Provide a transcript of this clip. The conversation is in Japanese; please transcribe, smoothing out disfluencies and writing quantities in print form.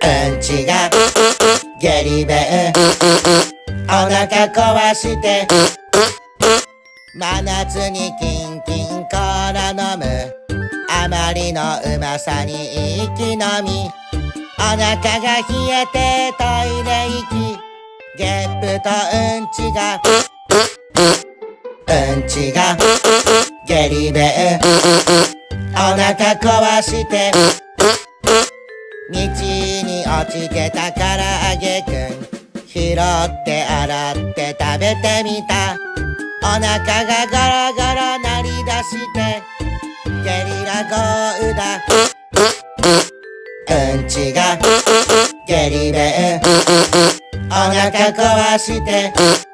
うんちが下痢弁お腹壊して真夏にキンキンコーラ飲むあまりのうまさに一気飲みお腹が冷えてトイレ行きゲップとうんちが下痢弁お腹壊して道に落ちてたからあげくん拾って洗って食べてみたお腹がゴロゴロ鳴り出してゲリラ豪雨だうんちが下痢弁お腹壊して